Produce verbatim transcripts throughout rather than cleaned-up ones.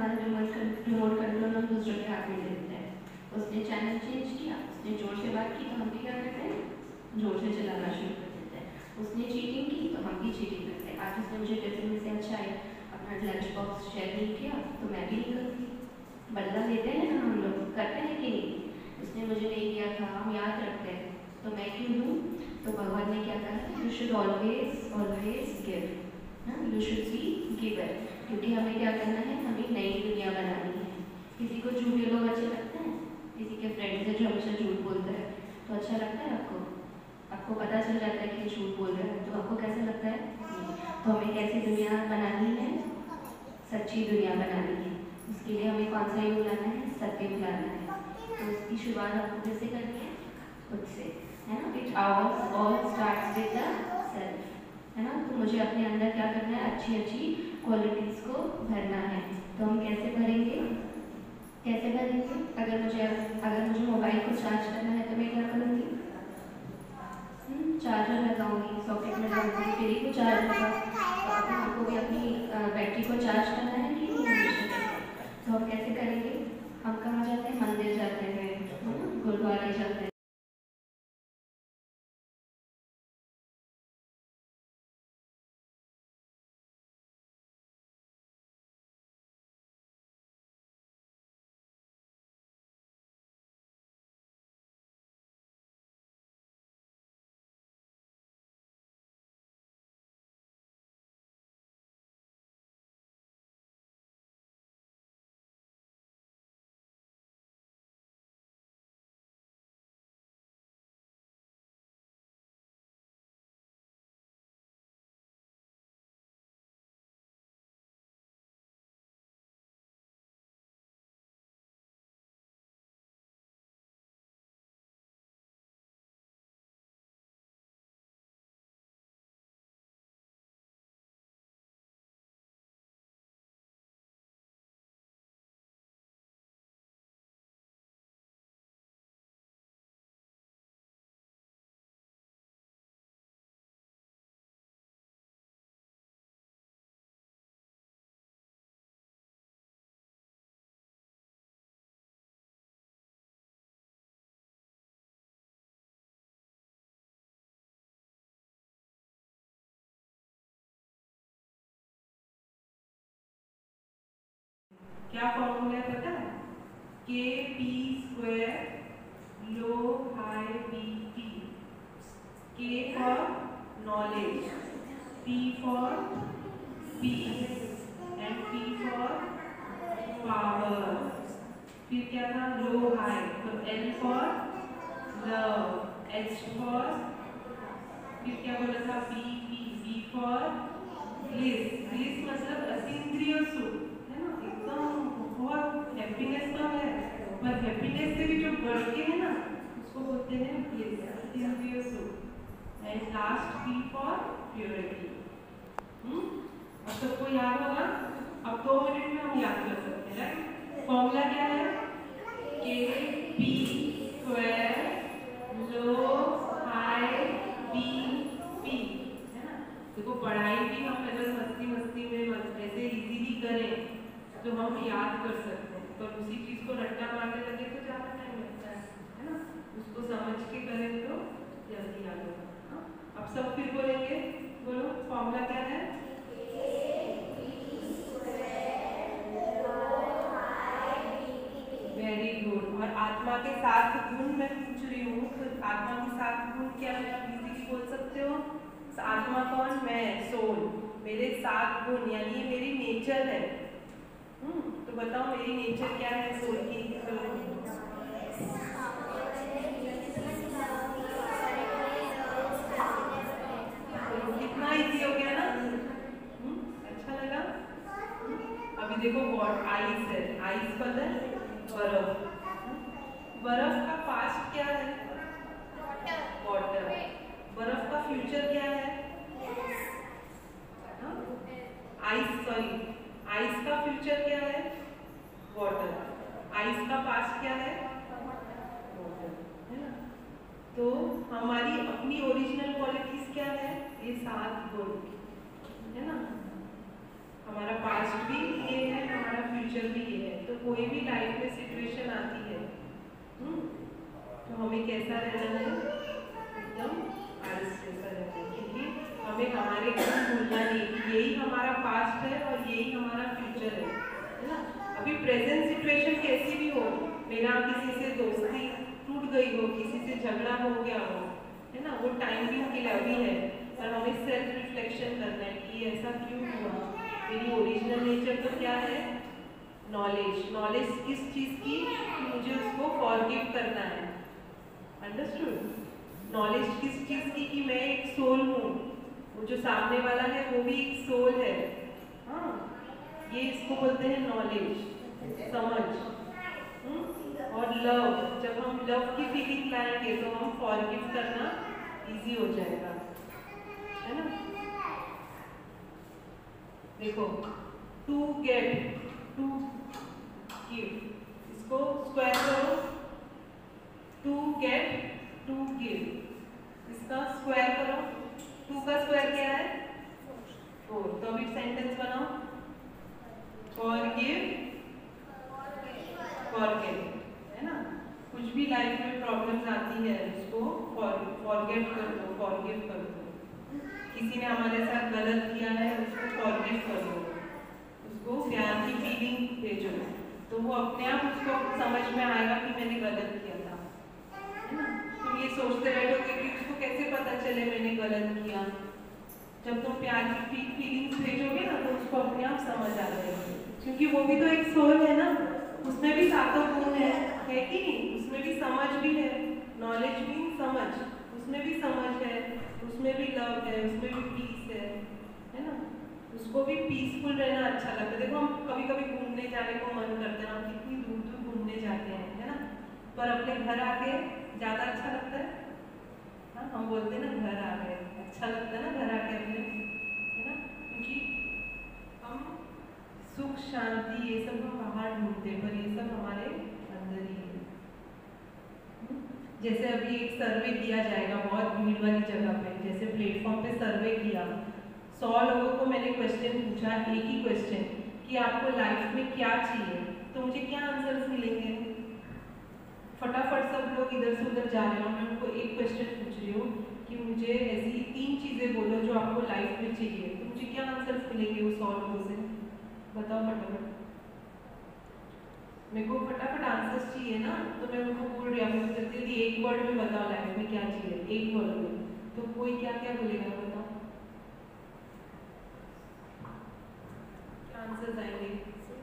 हमारा remote remote control हम दूसरों के हाथ में दे देते हैं। उसने चैनल चेंज किया, उसने जोर से बात की तो हम भी क्या करते हैं, जोर से चलाना शुरू कर देते हैं। उसने चीटिंग की तो हम भी चीटिंग करते हैं। आज उसने मुझे टिफिन में से अच्छा है अपना लंच बॉक्स शेयर नहीं किया तो मैं भी नहीं करती। बदला लेते हैं ना हम लोग, करते हैं कि नहीं? उसने मुझे नहीं दिया था, हम याद रखते हैं, तो मैं क्यों दूँ? तो भगवान ने क्या कहा, you should always always give, you should be giver. क्योंकि हमें क्या करना है, हमें नई दुनिया बनानी है। किसी को झूठे लोग अच्छे लगते हैं? किसी के फ्रेंड से जो हमेशा झूठ बोलता है तो अच्छा लगता है आपको? आपको पता चल जाता है कि झूठ बोल रहा है तो आपको कैसा लगता है? तो हमें कैसी दुनिया बनानी है? सच्ची दुनिया बनानी है। उसके लिए हमें कौन सा योग लाना है? सत्य लाना है। तो उसकी शुरुआत आपको कैसे करनी है? खुद से, है ना? It all all starts with the self, है ना? तो मुझे अपने अंदर क्या करना है? अच्छी अच्छी क्वालिटीज़ को भरना है। तो हम कैसे भरेंगे? कैसे भरेंगे? अगर मुझे अगर मुझे मोबाइल को चार्ज करना है तो मैं क्या करूँगी? चार्जर लगाऊंगी, सॉकेट में लगाऊंगी, फिर ही वो चार्ज होगा। तो अब हमको भी अपनी बैटरी को चार्ज करना है कि नहीं हमेशा? तो हम कैसे करेंगे? हम कहाँ जाते हैं? मंदिर जाते हैं, गुरुद्वारे जाते हैं। क्या फॉर्मूला है पता है? K P square low high B T. K for knowledge, P for peace and P for power. फिर क्या था? लो हाई, तो L for love, H for, फिर क्या बोला था? B P B for bliss. Bliss मतलब अतीन्द्रिय सुख, है ना? एकदम बहुत हैप्पीनेस तो है, पर हैप्पीनेस से भी जो बढ़ के है ना उसको बोलते हैं ब्लिस, अतीन्द्रिय सुख। And last P for purity. Hmm अब सबको याद होगा? अब दो मिनट में हम याद कर सकते हैं, राइट? फॉर्मूला क्या है? K P square low high B P, है ना? देखो पढ़ाई भी हम अगर मस्ती मस्ती में ऐसे इजीली करें तो हम याद कर सकते हैं, पर उसी चीज को रट्टा मारने लगे तो ज्यादा टाइम लगता है, है ना? उसको समझ के करें तो जल्दी याद होगा। अब सब फिर बोलेंगे, बोलो फॉर्मूला क्या है? Very good. और आत्मा के सात गुण मैं पूछ रही हूँ, तो आत्मा के सात गुण क्या है? आप इजीली बोल सकते हो। आत्मा कौन? मैं, सोल। मेरे सात गुण यानी मेरी नेचर है। हम्म तो बताओ मेरी नेचर क्या है सोल की? कितना इजी हो गया ना? हम्म अच्छा लगा? अभी देखो वॉट आइस है, आइस कलर बर्फ। बर्फ का पास्ट क्या है? वाटर। बर्फ का फ्यूचर क्या है? आइस, सॉरी, आइस का फ्यूचर क्या है? वाटर। आइस का पास्ट क्या है? वाटर, है ना? तो हमारी अपनी ओरिजिनल क्वालिटीज क्या है? ये सात गुण, है ना? हमारा पास्ट भी ये है, हमारा फ्यूचर भी ये है। तो कोई भी लाइफ में सिचुएशन आती है हुँ? तो हमें कैसा रहना है, एकदम आलस जैसा रहना है, क्योंकि हमें हमारे कुछ भूलना नहीं कि यही हमारा पास्ट है और यही हमारा फ्यूचर है, है ना। अभी प्रेजेंट सिचुएशन कैसी भी हो, मेरा किसी से दोस्ती टूट गई हो, किसी से झगड़ा हो गया हो, है ना, वो टाइम भी के लिए अभी है, और हमें सेल्फ रिफ्लेक्शन करना है कि ऐसा क्यों हुआ। मेरी ओरिजिनल नेचर तो क्या है, नॉलेज। नॉलेज किस चीज़ की, कि मुझे उसको फॉरगिव करना है। अंडरस्टूड। नॉलेज किस चीज़ की, कि मैं एक सोल हूँ, वो जो सामने वाला है वो भी एक सोल है। हाँ, ये इसको बोलते हैं नॉलेज, समझ। हुँ? और लव, जब हम लव की फीलिंग लाएंगे तो हम फॉरगिव करना इजी हो जाएगा, है ना। देखो, टू गेट, टू गिव, इसको स्क्वायर करो, टू गेट, टू गिव, इसका स्क्वायर करो, टू का स्क्वायर क्या है, फोर। तो अभी सेंटेंस बनाओ, फॉरगिव, फॉरगेट, है ना। कुछ भी लाइफ में प्रॉब्लम्स आती है उसको फॉरगेट कर दो, फॉरगिव कर दो। किसी ने हमारे साथ गलत किया है, उसको फॉरगिव कर दो, उसको प्यार की फीलिंग भेजो, तो वो अपने आप उसको समझ में आएगा कि मैंने गलत किया था, है ना। तुम ये सोचते बैठोगे कि उसको कैसे पता चले मैंने गलत किया, जब तुम प्यार की फीलिंग्स भेजोगे ना तो उसको अपने आप समझ आ जाएगी, क्योंकि वो भी तो एक सोल है ना, उसमें भी सातों गुण है, है कि नहीं। उसमें भी समझ भी है, नॉलेज भी समझ, उसमें भी समझ है, उसमें भी लव है, उसमें भी पीस है, है ना। उसको भी पीसफुल रहना अच्छा लगता है। देखो, हम कभी कभी घूमने जाने को मन करते हैं, हम कितनी दूर दूर घूमने जाते हैं, है ना, पर अपने घर आके ज़्यादा अच्छा लगता है। हाँ, हम बोलते हैं ना घर आ गए, अच्छा लगता है ना घर आके अपने, है ना, क्योंकि हम सुख शांति ये सब हम बाहर ढूंढते, पर ये सब हमारे अंदर ही है। जैसे अभी एक सर्वे किया जाएगा बहुत भीड़ वाली जगह पे, जैसे प्लेटफॉर्म पे सर्वे किया, सौ लोगों को मैंने क्वेश्चन पूछा, एक ही क्वेश्चन, कि आपको लाइफ में क्या चाहिए, तो मुझे क्या आंसर्स मिलेंगे। फटाफट सब लोग इधर से उधर जा रहे हो, मैं उनको एक क्वेश्चन पूछ रही हूँ कि मुझे ऐसी तीन चीज़ें बोलो जो आपको लाइफ में चाहिए, तो मुझे क्या आंसर्स मिलेंगे वो सौ लोगों से, बताओ फटाफट। मेरे को फटाफट आंसर्स चाहिए ना, तो मैं उनको बोल रही हूँ जल्दी एक वर्ड में बताओ लाइफ में क्या चाहिए, एक वर्ड में, तो कोई क्या क्या बोलेगा बताओ, क्या आंसर्स आएंगे।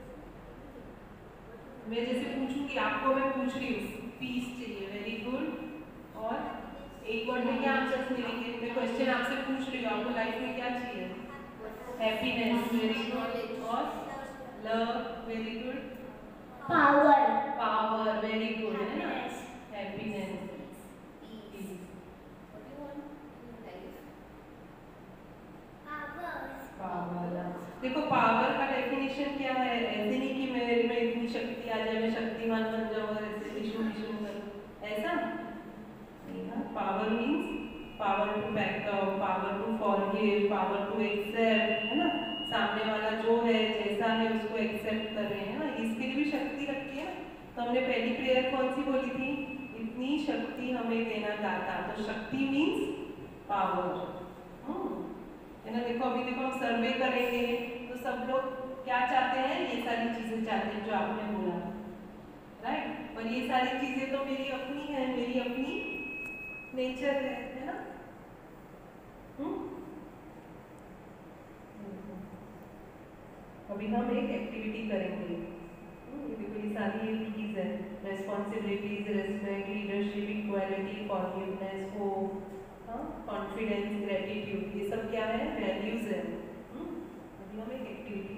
मैं जैसे पूछूंगी आपको, मैं पूछ रही हूँ पीस चाहिए, वेरी गुड, और एक वर्ड में क्या आंसर्स मिलेंगे। मैं क्वेश्चन आपसे पूछ रही हूँ आपको लाइफ में क्या चाहिए, हैप्पीनेस, वेरी गुड, और love, very good, power, power, very good, है ना, हैप्पीनेस, पीस। पावर, देखो पावर का डेफिनेशन क्या है, ऐसे नहीं कि मेरे में इतनी शक्ति आ जाए, मैं शक्तिमान बन जाऊँ और ऐसे विष्णु विष्णु करूँ, ऐसा नहीं ना। Power means power to back up, power to forgive, power to accept, है ना, सामने वाला जो है जैसा है उसको एक्सेप्ट कर रहे हैं ना, इसके लिए भी शक्ति रखी है। तो हमने पहली प्रेयर कौन सी बोली थी, इतनी शक्ति हमें देना दाता, तो शक्ति मीन्स पावर, है ना। देखो अभी देखो हम सर्वे करेंगे तो सब लोग क्या चाहते हैं, ये सारी चीजें चाहते हैं जो आपने बोला, राइट। और ये सारी चीजें तो मेरी अपनी है, मेरी अपनी नेचर है, है ना। हम्म अभी हम एक एक्टिविटी करेंगे, देखो ये सारी चीज है, responsibilities, respect, leadership, equality, forgiveness, hope, confidence, gratitude, ये सब क्या है, वैल्यूज है। अभी हम एक एक्टिविटी